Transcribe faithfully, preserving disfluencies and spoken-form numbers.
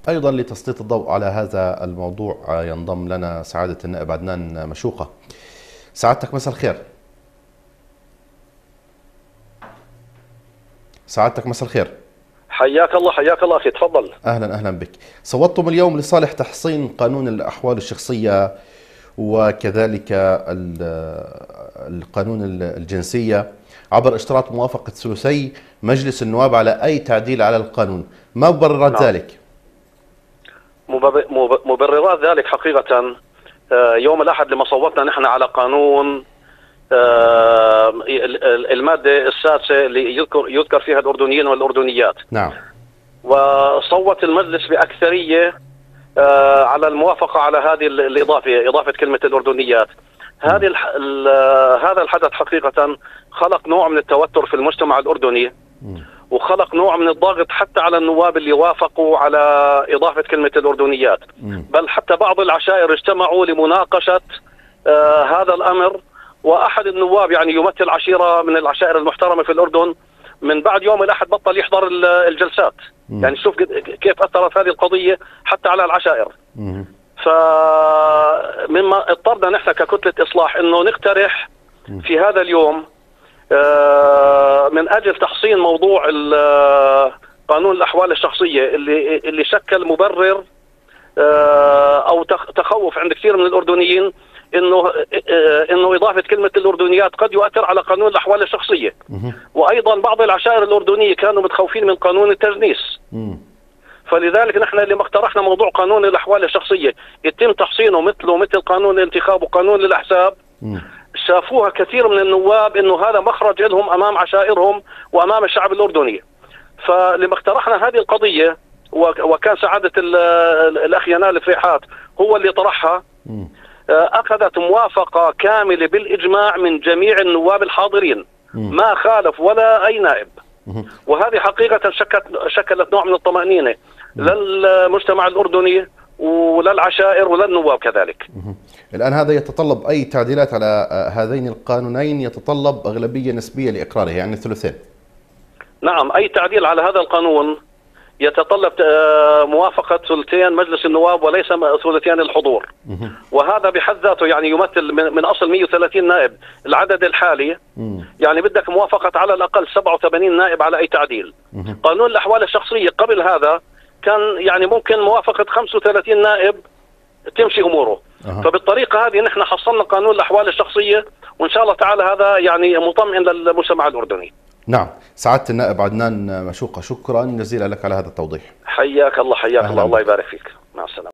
أيضا لتسليط الضوء على هذا الموضوع ينضم لنا سعادة النائب عدنان مشوقة. سعادتك مساء الخير. سعادتك مساء الخير. حياك الله حياك الله أخي، تفضل. أهلا أهلا بك. صوتتم اليوم لصالح تحصين قانون الأحوال الشخصية وكذلك القانون الجنسية عبر اشتراط موافقة ثلثي مجلس النواب على أي تعديل على القانون، ما مبررات نعم. ذلك؟ مبررات ذلك حقيقة يوم الأحد لما صوتنا نحن على قانون المادة السادسة اللي يذكر يذكر فيها الأردنيين والأردنيات. نعم. وصوت المجلس بأكثرية على الموافقة على هذه الإضافة، إضافة كلمة الأردنيات. هذه هذا الحدث حقيقة خلق نوع من التوتر في المجتمع الأردني، وخلق نوع من الضغط حتى على النواب اللي وافقوا على إضافة كلمة الأردنيات. بل حتى بعض العشائر اجتمعوا لمناقشة آه هذا الأمر، وأحد النواب يعني يمثل عشيرة من العشائر المحترمة في الأردن من بعد يوم الأحد بطل يحضر الجلسات. يعني شوف كيف أثرت هذه القضية حتى على العشائر. فمما اضطرنا نحن ككتلة إصلاح إنه نقترح في هذا اليوم من أجل تحصين موضوع قانون الأحوال الشخصية اللي اللي شكل مبرر أو تخوف عند كثير من الأردنيين إنه إنه إضافة كلمة الأردنيات قد يؤثر على قانون الأحوال الشخصية. وأيضا بعض العشائر الأردنية كانوا متخوفين من قانون التجنيس. فلذلك نحن لما اقترحنا موضوع قانون الأحوال الشخصية يتم تحصينه مثله مثل قانون الانتخاب وقانون الأحزاب، شافوها كثير من النواب انه هذا مخرج لهم امام عشائرهم وامام الشعب الاردني. فلما اقترحنا هذه القضيه وكان سعاده الاخ ينال فريحات هو اللي طرحها، اخذت موافقه كامله بالاجماع من جميع النواب الحاضرين، ما خالف ولا اي نائب. وهذه حقيقه شكلت شكلت نوع من الطمانينه للمجتمع الاردني وللعشائر وللنواب كذلك. الآن هذا يتطلب أي تعديلات على هذين القانونين، يتطلب أغلبية نسبية لإقراره يعني ثلثين. نعم، أي تعديل على هذا القانون يتطلب موافقة ثلثين مجلس النواب وليس ثلثين الحضور. وهذا بحد ذاته يعني يمثل من أصل مئة وثلاثين نائب العدد الحالي، يعني بدك موافقة على الأقل سبعة وثمانين نائب على أي تعديل. قانون الأحوال الشخصية قبل هذا كان يعني ممكن موافقة خمسة وثلاثين نائب تمشي أموره. أه. فبالطريقة هذه نحن حصلنا قانون الأحوال الشخصية، وإن شاء الله تعالى هذا يعني مطمئن للمجتمع الأردني. نعم. سعادة النائب عدنان مشوقة، شكرا جزيلا لك على هذا التوضيح. حياك الله حياك الله، الله يبارك فيك، مع السلامة.